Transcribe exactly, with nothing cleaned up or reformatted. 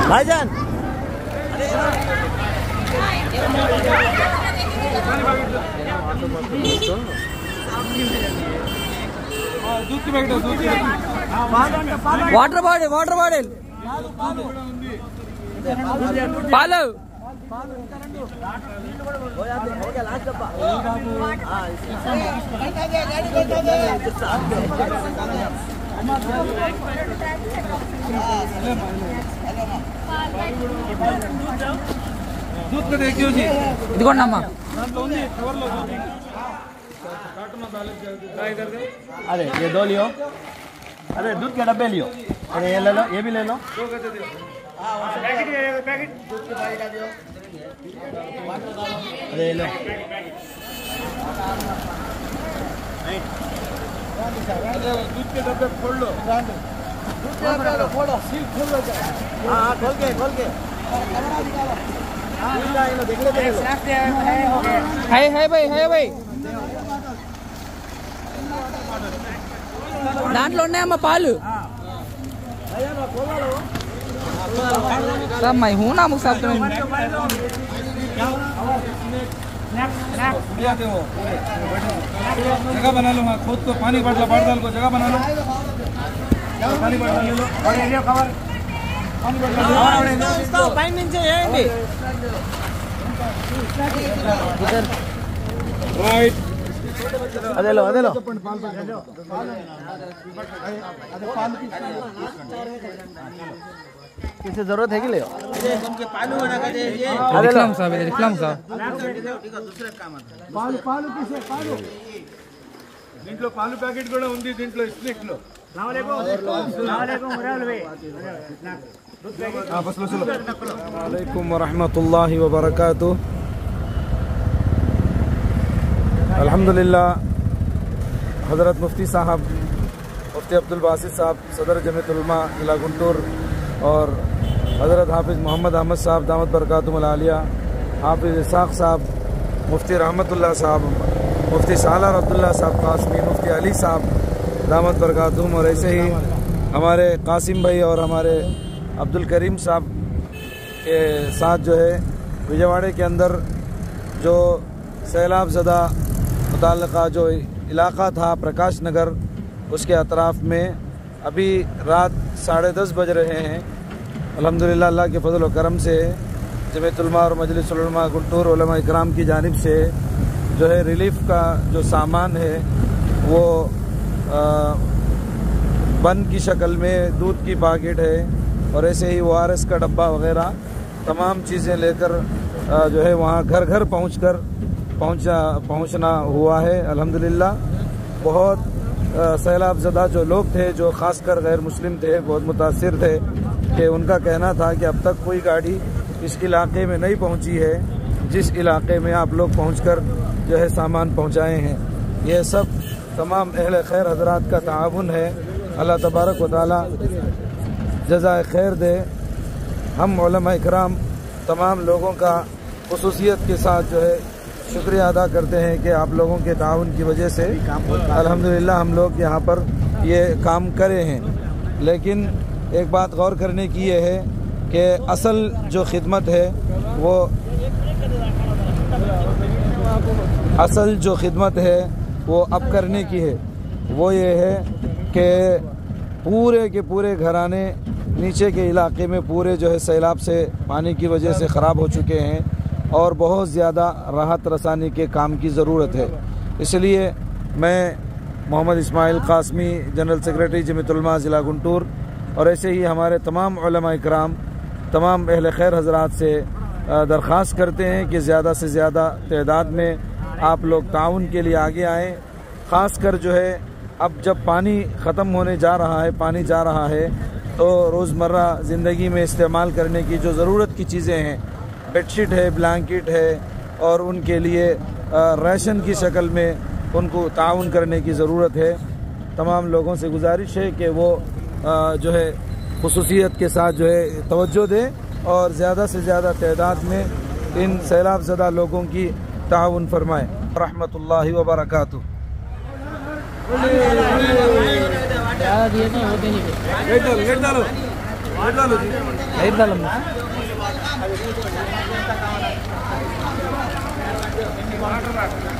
بھائی جان water bottle water bottle పాలు ఇదిగోండి అమ్మా. अरे ये दो लियो. अरे दूध के डब्बे लियो. अरे ये ले लो, ये भी ले लो. अरे ये लो. दूध के डब्बे खोल लो. दूध के डब्बे खोलो. सील खोल लो. हाँ हाँ खोल के खोल के. देख लो देख लो. है है भाई है भाई దాంట్లో ఉన్నాయమ్మా పాలు. मैं हूँ ना मुख साहब जगह बना लो. हाँ खुद को पानी बाटला बाढ़ डाल को जगह बना लो. पानी बाटला ले लो. పైన నుంచి చేయండి. రైట్ అదే లో అదే లో किसी जरूरत है कि ले रिक्लाम साहब रिक्लाम साहब దీంట్లో పాలు ప్యాకెట్ కూడా ఉంది. దీంట్లో స్నేక్ లో वालेकुम वरहमतुल्लाहि वबरकातुह. अल्हम्दुलिल्लाह हज़रत मुफ्ती साहब मुफ्ती अब्दुल बासित साहब सदर जमीयत उलमा जिला गुंटूर और हज़रत हाफिज़ मोहम्मद अहमद साहब दामत बरकातुहुल आलिया, हाफिज़ इसाक साहब, मुफ्ती रहमतुल्लाह साहब, मुफ्ती सालार अब्दुल्ला साहब कासमी, मुफ्ती अली साहब दामत बरकातुहुम, और ऐसे ही हमारे कासिम भाई और हमारे अब्दुल करीम साहब के साथ जो है विजयवाड़े के अंदर जो सैलाब ज़दा मुताल्लिक़ा जो इलाक़ा था प्रकाश नगर, उसके अतराफ़ में अभी रात साढ़े दस बज रहे हैं. अल्हम्दुलिल्लाह अल्लाह के फज़ल व करम से जमीयत उलमा और मजलिस उलमा गुंटूर उलमा इकराम की जानिब से जो है रिलीफ का जो सामान है वो आ, बन की शक्ल में दूध की पैकेट है और ऐसे ही ओ आर एस का डब्बा वगैरह तमाम चीज़ें लेकर जो है वहाँ घर घर पहुँच कर पहुँचा पहुँचना हुआ है. अल्हम्दुलिल्लाह बहुत सैलाब ज़दा जो लोग थे, जो ख़ासकर गैर मुस्लिम थे, बहुत मुतासिर थे कि उनका कहना था कि अब तक कोई गाड़ी इस इलाके में नहीं पहुँची है जिस इलाके में आप लोग पहुँचकर जो है सामान पहुँचाए हैं. ये सब तमाम अहले खैर हज़रात का ताउन है. अल्लाह तबारक व तआला जज़ाए खैर दे. हम उलमा इकराम तमाम लोगों का खुसूसियत के साथ जो है शुक्रिया अदा करते हैं कि आप लोगों के ताउन की वजह से अल्हम्दुलिल्लाह हम लोग यहाँ पर ये काम करे हैं. लेकिन एक बात गौर करने की ये है कि असल जो खिदमत है वो असल जो खिदमत है वो अब करने की है. वो ये है कि पूरे के पूरे घराने नीचे के इलाके में पूरे जो है सैलाब से पानी की वजह से ख़राब हो चुके हैं और बहुत ज़्यादा राहत रसानी के काम की ज़रूरत है. इसलिए मैं मोहम्मद इस्माइल कासमी जनरल सेक्रेटरी जमीयत उलमा ज़िला गुंटूर और ऐसे ही हमारे तमाम उलमा इकराम तमाम अहले खैर हज़रात से दरख्वास्त करते हैं कि ज़्यादा से ज़्यादा तादाद में आप लोग ताउन के लिए आगे आएँ. ख़ास कर जो है अब जब पानी ख़त्म होने जा रहा है, पानी जा रहा है, तो रोज़मर्रा ज़िंदगी में इस्तेमाल करने की जो ज़रूरत की चीज़ें हैं, बेडशीट है, ब्लैंकेट है, और उनके लिए राशन की शक्ल में उनको ताउन करने की ज़रूरत है. तमाम लोगों से गुजारिश है कि वो जो है खुसूसियत के साथ जो है तवज्जो दें और ज़्यादा से ज़्यादा तादाद में इन सैलाब ज़दा लोगों की ताउन फरमाएँ. रहमतुल्लाहि व बरकातुहू. ज़्यादा दिए तो होते नहीं. Light దాలం water